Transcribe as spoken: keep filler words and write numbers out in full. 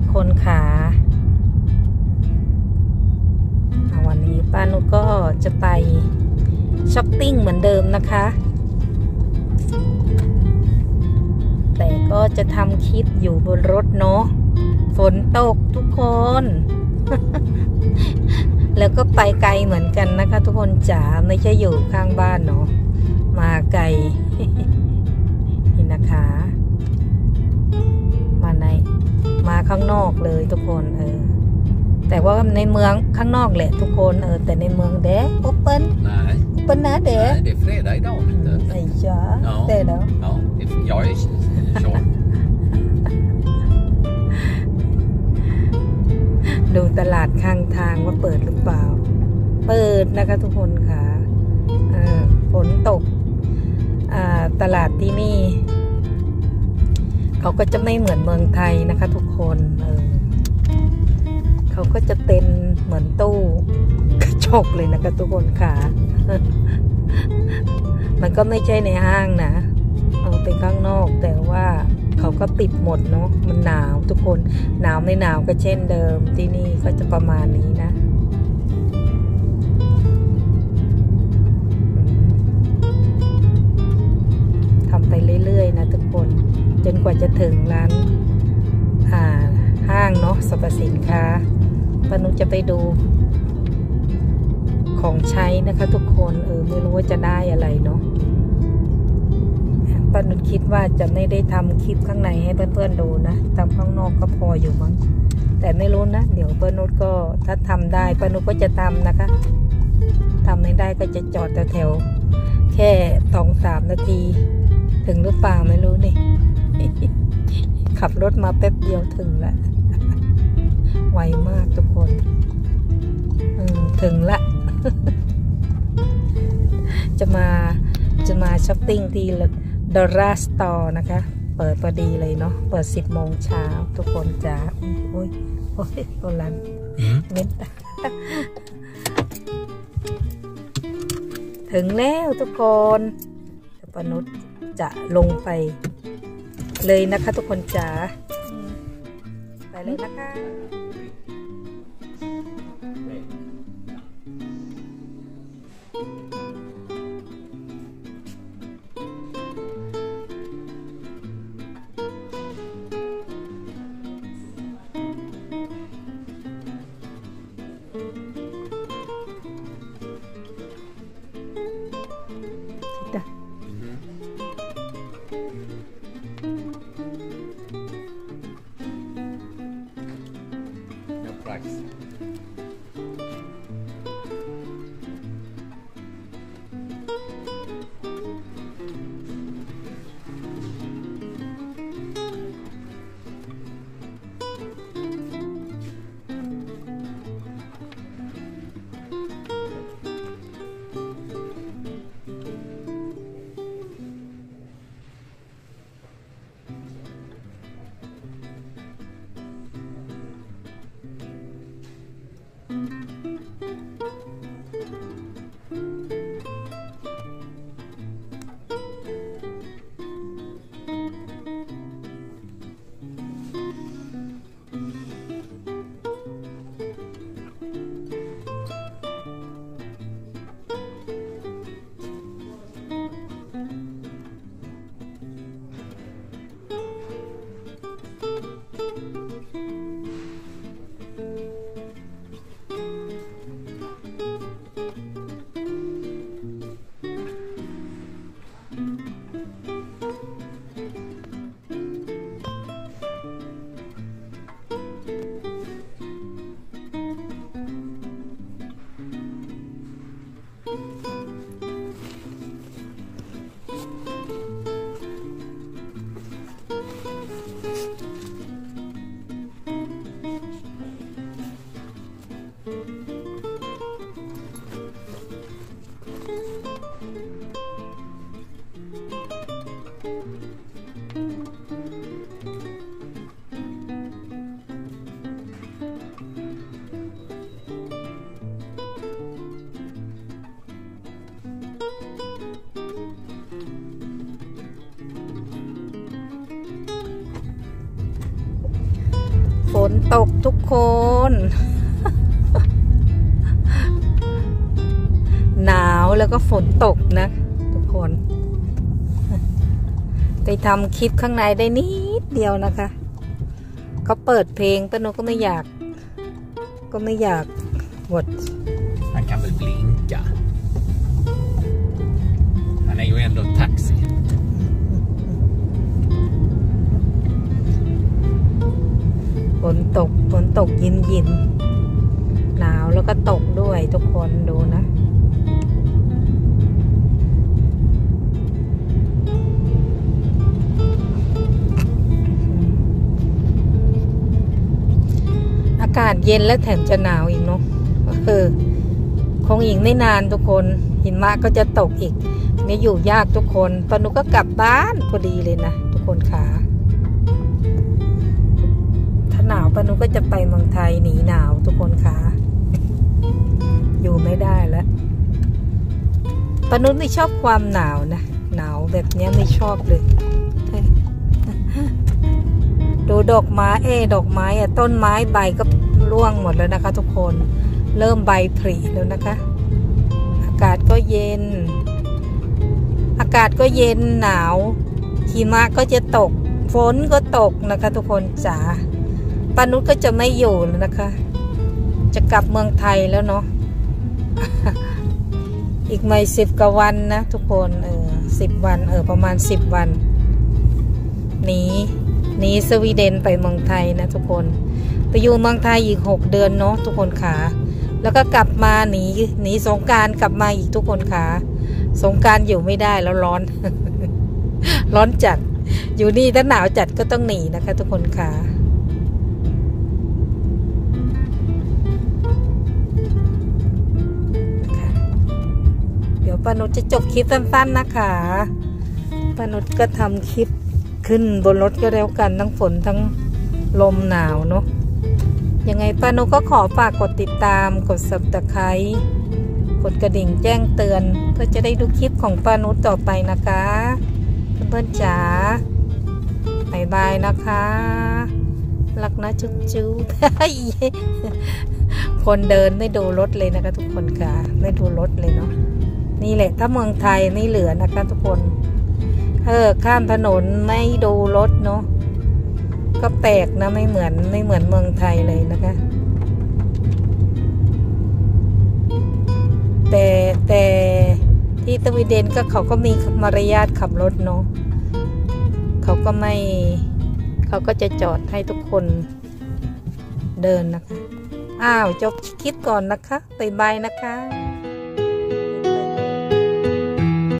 กคนค่ะวันนี้ป้านุชก็จะไปช้อปปิ้งเหมือนเดิมนะคะแต่ก็จะทำคลิปอยู่บนรถเนาะฝนตกทุกคน แล้วก็ไปไกลเหมือนกันนะคะทุกคนจ๋าไม่ใช่อยู่ข้างบ้านเนาะมาไกล นี่นะคะมาในมาข้างนอกเลยทุกคนเออแต่ว่าในเมืองข้างนอกแหละทุกคนเออแต่ในเมืองเด้โอเปิ้ลโอเปิ้ลนะเด้ Nej, det är fredag idag. Nej, ja. Ja. Det är det. Ja, jag är klar. ดูตลาดข้างทางว่าเปิดหรือเปล่าเปิดนะคะทุกคนค่ะฝนตกตลาดที่นี่เขาก็จะไม่เหมือนเมืองไทยนะคะทุกคนเออเขาก็จะเป็นเหมือนตู้กระจกเลยนะคะทุกคนค่ะ มันก็ไม่ใช่ในห้างนะเอาเป็นข้างนอกแต่ว่าเขาก็ปิดหมดเนาะมันหนาวทุกคนหนาวไม่หนาวก็เช่นเดิมที่นี่ก็จะประมาณนี้นะทำไปเรื่อยๆนะทุกคนจนกว่าจะถึงร้านห้างเนาะสรรพสินค้าป้านุชจะไปดูของใช้นะคะทุกคนเออไม่รู้ว่าจะได้อะไรเนาะป้านุชคิดว่าจะไม่ได้ทำคลิปข้างในให้เพื่อนๆดูนะทำข้างนอกก็พออยู่มั้งแต่ไม่รู้นะเดี๋ยวป้านุชก็ถ้าทำได้ป้านุชก็จะทำนะคะทำไม่ได้ก็จะจอดแถวๆแค่สองสามนาทีถึงหรือเปล่าไม่รู้นี่ ขับรถมาแป๊บเดียวถึงละไวมากทุกคนถึงละ จะมาจะมาช้อปปิ้งที่ดอร่าสตอร์นะคะเปิดพอดีเลยเนาะเปิดสิบโมงเช้าทุกคนจ้าโอ้ยโอ้ยโอลันเม็ด ถึงแล้วทุกคนป้านุชจะลงไปเลยนะคะทุกคนจ๋าไปเลยนะคะตกทุกคน หนาวแล้วก็ฝนตกนะทุกคนไปทำคลิปข้างในได้นิดเดียวนะคะเขาเปิดเพลงป้านุก็ไม่อยากก็ไม่อยากหมด Han kan väl blinka. Han är ju ändå taxi. ฝนตกฝนตกยินยินหนาวแล้วก็ตกด้วยทุกคนดูนะอากาศเย็นและแถมจะหนาวอีกเนาะเออคงอีกไม่นานทุกคนหิมะก็จะตกอีกไม่อยู่ยากทุกคนปานุก็กลับบ้านพอดีเลยนะทุกคนขาถ้าหนาวปานุก็จะไปเมืองไทยหนีหนาวทุกคนขาอยู่ไม่ได้แล้วปานุไม่ชอบความหนาวนะหนาวแบบนี้ไม่ชอบเลยดูดอกไม้เอดอกไม้อะต้นไม้ใบก็ร่วงหมดแล้วนะคะทุกคนเริ่มใบผลิแล้วนะคะอากาศก็เย็นอากาศก็เย็นหนาวหิมะก็จะตกฝนก็ตกนะคะทุกคนจ๋าปานุชก็จะไม่อยู่แล้วนะคะจะกลับเมืองไทยแล้วเนาะ อีกไม่สิบกว่าวันนะทุกคนเออสิบวันเออประมาณสิบวันหนีหนีสวีเดนไปเมืองไทยนะทุกคนไปอยู่เมืองไทยอีกหกเดือนเนาะทุกคนขาแล้วก็กลับมาหนีหนีสงกรานต์กลับมาอีกทุกคนขาสงกรานต์อยู่ไม่ได้แล้วร้อน ร้อนจัดอยู่นี่ถ้าหนาวจัดก็ต้องหนีนะคะทุกคนขาเดี๋ยวปานุชจะจบคลิปสั้นๆนะคะปานุชก็ทำคลิปขึ้นบนรถก็แล้วกันทั้งฝนทั้งลมหนาวเนาะยังไงปานุก็ขอฝากกดติดตามกด ซับสไครบ์ กดกระดิ่งแจ้งเตือนเพื่อจะได้ดูคลิปของปานุต่อไปนะคะเพื่อนๆจ๋าบายบายนะคะรักนะจุ๊บจุ๊บ คนเดินไม่ดูรถเลยนะคะทุกคนค่ะไม่ดูรถเลยเนาะนี่แหละถ้าเมืองไทยไม่เหลือนะคะทุกคนเออข้ามถนนไม่ดูรถเนาะก็แปลกนะไม่เหมือนไม่เหมือนเมืองไทยเลยนะคะแต่แต่ที่สวีเดนก็เขาก็มีมารยาทขับรถเนาะเขาก็ไม่เขาก็จะจอดให้ทุกคนเดินนะคะอ้าวจบคลิปก่อนนะคะบ๊ายบายนะคะ